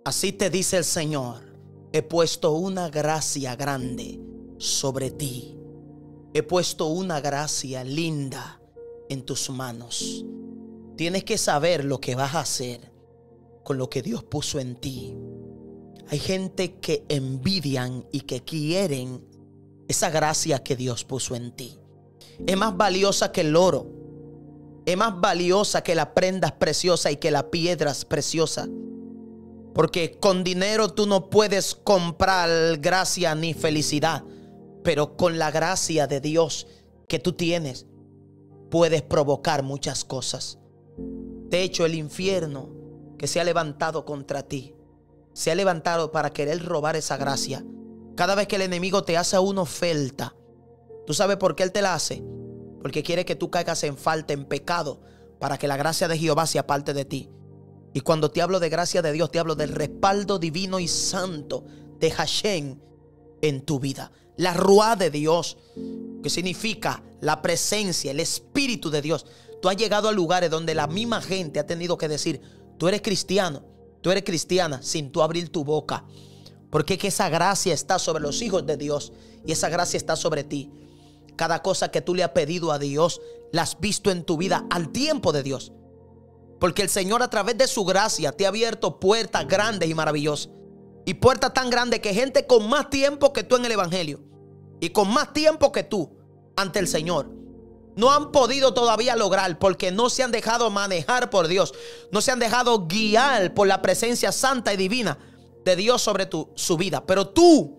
Así te dice el Señor: he puesto una gracia grande sobre ti. He puesto una gracia linda en tus manos. Tienes que saber lo que vas a hacer con lo que Dios puso en ti. Hay gente que envidian y que quieren esa gracia que Dios puso en ti. Es más valiosa que el oro. Es más valiosa que la prenda preciosa y que la piedra preciosa. Porque con dinero tú no puedes comprar gracia ni felicidad. Pero con la gracia de Dios que tú tienes, puedes provocar muchas cosas. De hecho, el infierno que se ha levantado contra ti, se ha levantado para querer robar esa gracia. Cada vez que el enemigo te hace una oferta, ¿tú sabes por qué él te la hace? Porque quiere que tú caigas en falta, en pecado, para que la gracia de Jehová sea parte de ti. Y cuando te hablo de gracia de Dios, te hablo del respaldo divino y santo de Hashem en tu vida. La ruá de Dios, que significa la presencia, el Espíritu de Dios. Tú has llegado a lugares donde la misma gente ha tenido que decir: tú eres cristiano, tú eres cristiana, sin tú abrir tu boca. Porque es que esa gracia está sobre los hijos de Dios y esa gracia está sobre ti. Cada cosa que tú le has pedido a Dios, la has visto en tu vida al tiempo de Dios. Porque el Señor, a través de su gracia, te ha abierto puertas grandes y maravillosas. Y puertas tan grandes que gente con más tiempo que tú en el evangelio y con más tiempo que tú ante el Señor no han podido todavía lograr, porque no se han dejado manejar por Dios. No se han dejado guiar por la presencia santa y divina de Dios sobre su vida. Pero tú,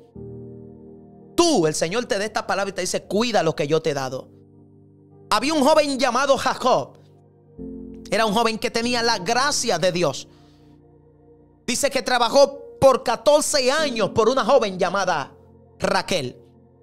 el Señor te da esta palabra y te dice: cuida lo que yo te he dado. Había un joven llamado Jacob. Era un joven que tenía la gracia de Dios. Dice que trabajó por 14 años por una joven llamada Raquel,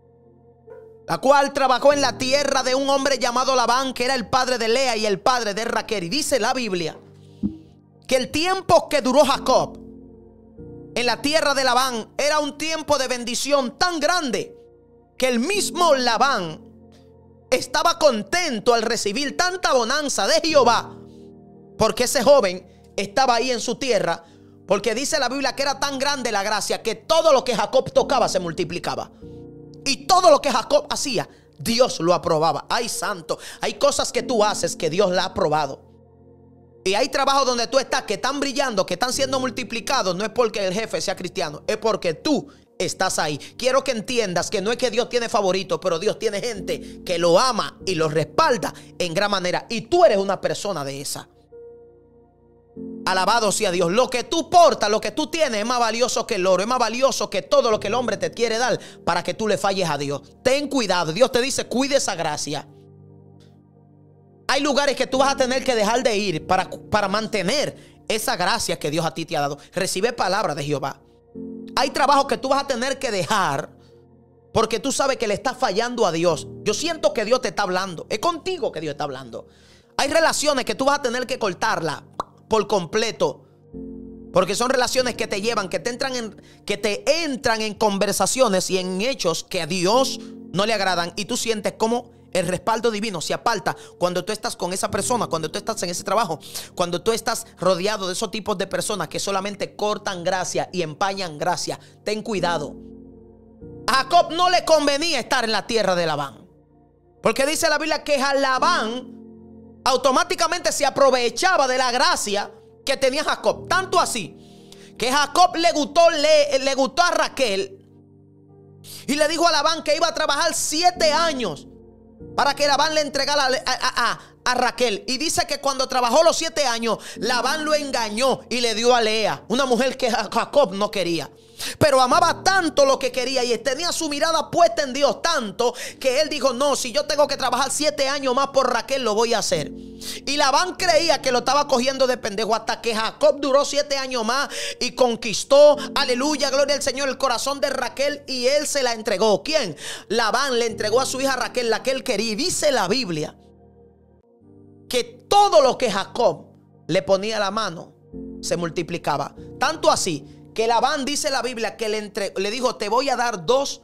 la cual trabajó en la tierra de un hombre llamado Labán, que era el padre de Lea y el padre de Raquel. Y dice la Biblia que el tiempo que duró Jacob en la tierra de Labán era un tiempo de bendición tan grande que el mismo Labán estaba contento al recibir tanta bonanza de Jehová, porque ese joven estaba ahí en su tierra. Porque dice la Biblia que era tan grande la gracia que todo lo que Jacob tocaba se multiplicaba. Y todo lo que Jacob hacía, Dios lo aprobaba. Ay, santo, hay cosas que tú haces que Dios la ha aprobado. Y hay trabajos donde tú estás que están brillando, que están siendo multiplicados. No es porque el jefe sea cristiano, es porque tú estás ahí. Quiero que entiendas que no es que Dios tiene favoritos, pero Dios tiene gente que lo ama y lo respalda en gran manera. Y tú eres una persona de esa. Alabado sea Dios. Lo que tú portas, lo que tú tienes, es más valioso que el oro. Es más valioso que todo lo que el hombre te quiere dar para que tú le falles a Dios. Ten cuidado. Dios te dice: cuide esa gracia. Hay lugares que tú vas a tener que dejar de ir para mantener esa gracia que Dios a ti te ha dado. Recibe palabra de Jehová. Hay trabajos que tú vas a tener que dejar porque tú sabes que le estás fallando a Dios. Yo siento que Dios te está hablando. Es contigo que Dios está hablando. Hay relaciones que tú vas a tener que cortarla por completo, porque son relaciones que te llevan, que te entran en conversaciones y en hechos que a Dios no le agradan, y tú sientes como el respaldo divino se aparta cuando tú estás con esa persona, cuando tú estás en ese trabajo, cuando tú estás rodeado de esos tipos de personas que solamente cortan gracia y empañan gracia. Ten cuidado. A Jacob no le convenía estar en la tierra de Labán, porque dice la Biblia que a Labán automáticamente se aprovechaba de la gracia que tenía Jacob. Tanto así que Jacob le gustó a Raquel y le dijo a Labán que iba a trabajar 7 años para que Labán le entregara a Raquel. Y dice que cuando trabajó los 7 años, Labán lo engañó y le dio a Lea, una mujer que Jacob no quería. Pero amaba tanto lo que quería y tenía su mirada puesta en Dios tanto que él dijo: no, si yo tengo que trabajar 7 años más por Raquel, lo voy a hacer. Y Labán creía que lo estaba cogiendo de pendejo, hasta que Jacob duró 7 años más y conquistó, aleluya, gloria al Señor, el corazón de Raquel, y él se la entregó. ¿Quién? Labán le entregó a su hija Raquel, la que él quería. Y dice la Biblia que todo lo que Jacob le ponía a la mano se multiplicaba. Tanto así que Labán, dice la Biblia, que le dijo: te voy a dar dos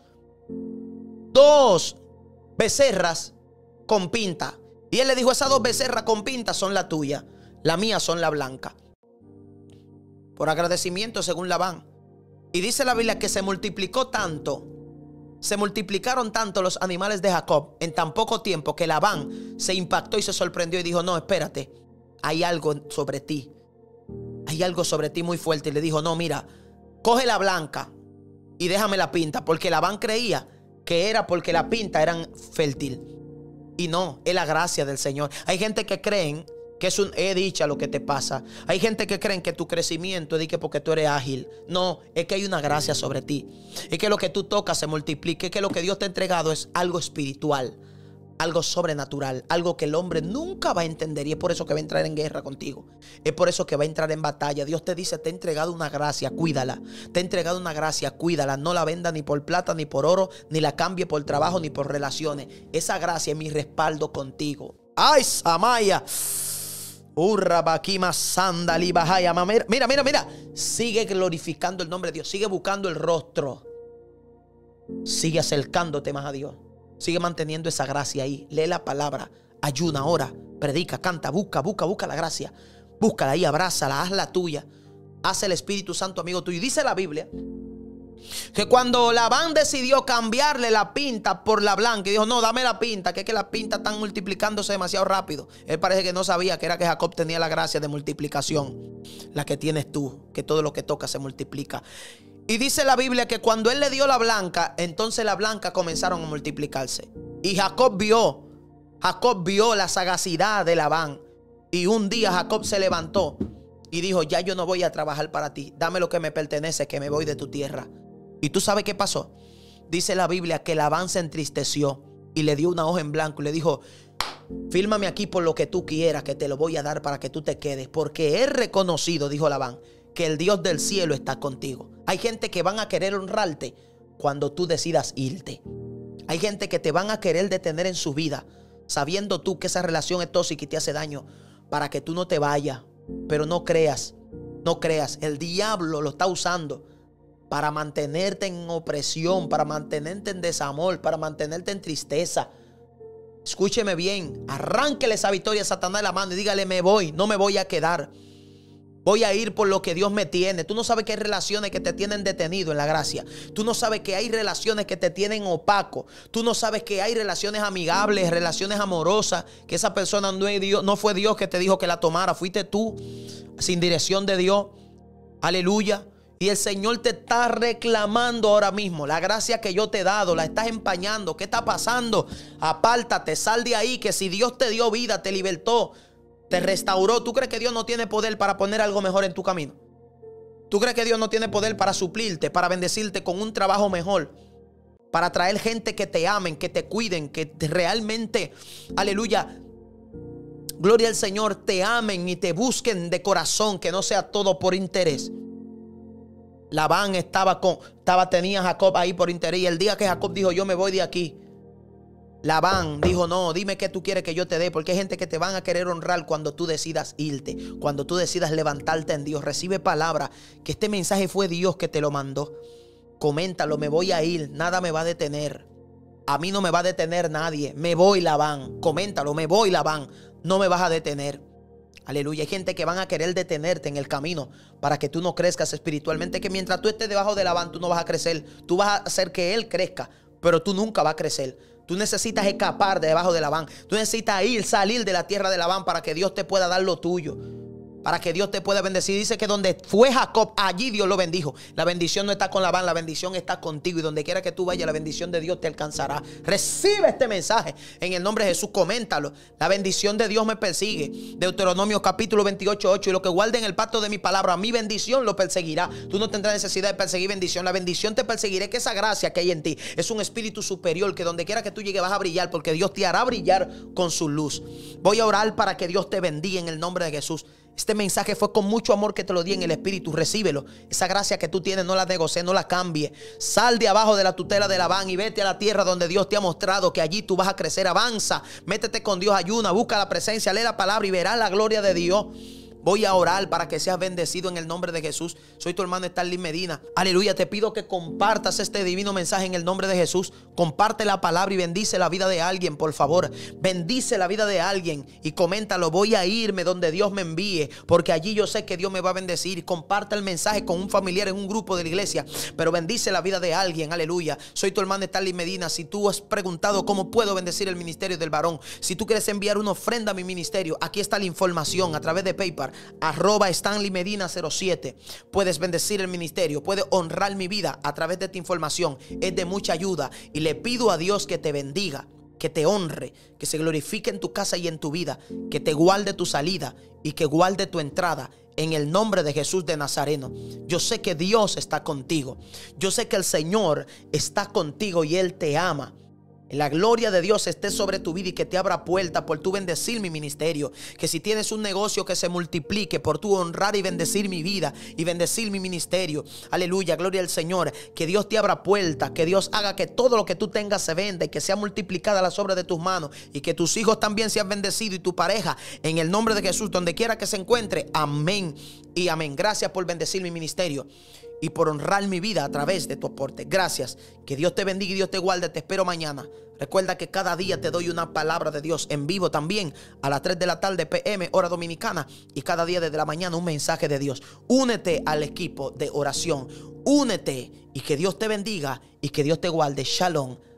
becerras con pinta. Y él le dijo: esas 2 becerras con pinta son la tuya, la mía son la blanca. por agradecimiento según Labán. Y dice la Biblia que se multiplicó tanto, se multiplicaron tanto los animales de Jacob en tan poco tiempo que Labán se impactó y se sorprendió y dijo: no, espérate, hay algo sobre ti. Hay algo sobre ti muy fuerte. Y le dijo: no, mira, coge la blanca y déjame la pinta. Porque Labán creía que era porque la pinta eran fértil. Y no, es la gracia del Señor. Hay gente que creen que es dicha lo que te pasa. Hay gente que creen que tu crecimiento es porque tú eres ágil. No, es que hay una gracia sobre ti. Es que lo que tú tocas se multiplique. Es que lo que Dios te ha entregado es algo espiritual, algo sobrenatural, algo que el hombre nunca va a entender. Y es por eso que va a entrar en guerra contigo. Es por eso que va a entrar en batalla. Dios te dice: te he entregado una gracia, cuídala. Te he entregado una gracia, cuídala. No la venda ni por plata, ni por oro, ni la cambie por trabajo, ni por relaciones. Esa gracia es mi respaldo contigo. ¡Ay, Samaya! Mira, mira, mira. Sigue glorificando el nombre de Dios. Sigue buscando el rostro. Sigue acercándote más a Dios. Sigue manteniendo esa gracia ahí. Lee la palabra, ayuna, ora, predica, canta, busca la gracia. Búscala ahí, abrázala, hazla tuya. Haz el Espíritu Santo amigo tuyo. Y dice la Biblia que cuando Labán decidió cambiarle la pinta por la blanca y dijo: no, dame la pinta, que es que las pintas están multiplicándose demasiado rápido. Él parece que no sabía que era que Jacob tenía la gracia de multiplicación, la que tienes tú, que todo lo que toca se multiplica. Y dice la Biblia que cuando él le dio la blanca, entonces las blancas comenzaron a multiplicarse. Y Jacob vio la sagacidad de Labán. Y un día Jacob se levantó y dijo: ya yo no voy a trabajar para ti, dame lo que me pertenece, que me voy de tu tierra. ¿Y tú sabes qué pasó? Dice la Biblia que Labán se entristeció y le dio una hoja en blanco y le dijo: fírmame aquí por lo que tú quieras, que te lo voy a dar para que tú te quedes, porque he reconocido, dijo Labán, que el Dios del cielo está contigo. Hay gente que van a querer honrarte cuando tú decidas irte. Hay gente que te van a querer detener en su vida, sabiendo tú que esa relación es tóxica y te hace daño, para que tú no te vayas. Pero no creas. El diablo lo está usando para mantenerte en opresión, para mantenerte en desamor, para mantenerte en tristeza. Escúcheme bien, arránquele esa victoria a Satanás de la mano y dígale: me voy, no me voy a quedar. Voy a ir por lo que Dios me tiene. Tú no sabes que hay relaciones que te tienen detenido en la gracia. Tú no sabes que hay relaciones que te tienen opaco. Tú no sabes que hay relaciones amigables, relaciones amorosas, que esa persona no fue Dios que te dijo que la tomara. Fuiste tú, sin dirección de Dios. Aleluya. Y el Señor te está reclamando ahora mismo. La gracia que yo te he dado, la estás empañando. ¿Qué está pasando? Apártate, sal de ahí, que si Dios te dio vida, te libertó, te restauró. ¿Tú crees que Dios no tiene poder para poner algo mejor en tu camino? ¿Tú crees que Dios no tiene poder para suplirte, para bendecirte con un trabajo mejor? Para traer gente que te amen, que te cuiden, que realmente, aleluya, gloria al Señor, te amen y te busquen de corazón, que no sea todo por interés. Labán tenía a Jacob ahí por interés. Y el día que Jacob dijo: yo me voy de aquí, Labán dijo: no, dime qué tú quieres que yo te dé, porque hay gente que te van a querer honrar cuando tú decidas irte, cuando tú decidas levantarte en Dios. Recibe palabra, que este mensaje fue Dios que te lo mandó. Coméntalo: me voy a ir, nada me va a detener. A mí no me va a detener nadie. Me voy, Labán. Coméntalo: me voy, Labán, no me vas a detener. Aleluya. Hay gente que van a querer detenerte en el camino para que tú no crezcas espiritualmente, que mientras tú estés debajo de Labán, tú no vas a crecer. Tú vas a hacer que él crezca, pero tú nunca vas a crecer. Tú necesitas escapar de debajo de Labán. Tú necesitas salir de la tierra de Labán para que Dios te pueda dar lo tuyo, para que Dios te pueda bendecir. Dice que donde fue Jacob, allí Dios lo bendijo. La bendición no está con Labán, la bendición está contigo. Y donde quiera que tú vayas, la bendición de Dios te alcanzará. Recibe este mensaje en el nombre de Jesús. Coméntalo: la bendición de Dios me persigue. Deuteronomio capítulo 28:8. Y lo que guarden el pacto de mi palabra, mi bendición lo perseguirá. Tú no tendrás necesidad de perseguir bendición. La bendición te perseguirá. Que esa gracia que hay en ti es un espíritu superior, que donde quiera que tú llegues vas a brillar, porque Dios te hará brillar con su luz. Voy a orar para que Dios te bendiga en el nombre de Jesús. Este mensaje fue con mucho amor que te lo di en el Espíritu. Recíbelo. Esa gracia que tú tienes, no la negocies, no la cambies. Sal de abajo de la tutela de Labán y vete a la tierra donde Dios te ha mostrado que allí tú vas a crecer. Avanza, métete con Dios, ayuna, busca la presencia, lee la palabra y verás la gloria de Dios. Voy a orar para que seas bendecido en el nombre de Jesús. Soy tu hermano Stanley Medina. Aleluya. Te pido que compartas este divino mensaje en el nombre de Jesús. Comparte la palabra y bendice la vida de alguien, por favor. Bendice la vida de alguien y coméntalo. Voy a irme donde Dios me envíe, porque allí yo sé que Dios me va a bendecir. Comparte el mensaje con un familiar en un grupo de la iglesia, pero bendice la vida de alguien. Aleluya. Soy tu hermano Stanley Medina. Si tú has preguntado cómo puedo bendecir el ministerio del varón, si tú quieres enviar una ofrenda a mi ministerio, aquí está la información a través de PayPal, @StanleyMedina07. Puedes bendecir el ministerio, puedes honrar mi vida a través de esta información. Es de mucha ayuda y le pido a Dios que te bendiga, que te honre, que se glorifique en tu casa y en tu vida, que te guarde tu salida y que guarde tu entrada. En el nombre de Jesús de Nazareno. Yo sé que Dios está contigo. Yo sé que el Señor está contigo y Él te ama. La gloria de Dios esté sobre tu vida y que te abra puertas por tu bendecir mi ministerio. Que si tienes un negocio, que se multiplique por tu honrar y bendecir mi vida y bendecir mi ministerio. Aleluya, gloria al Señor. Que Dios te abra puertas, que Dios haga que todo lo que tú tengas se venda y que sea multiplicada las obras de tus manos y que tus hijos también sean bendecidos y tu pareja. En el nombre de Jesús, donde quiera que se encuentre. Amén y amén. Gracias por bendecir mi ministerio y por honrar mi vida a través de tu aporte. Gracias. Que Dios te bendiga y Dios te guarde. Te espero mañana. Recuerda que cada día te doy una palabra de Dios en vivo también a las 3 de la tarde PM, hora dominicana. Y cada día desde la mañana un mensaje de Dios. Únete al equipo de oración. Únete y que Dios te bendiga y que Dios te guarde. Shalom.